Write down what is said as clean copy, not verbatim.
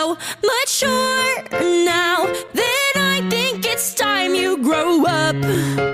so mature now that I think it's time you grow up.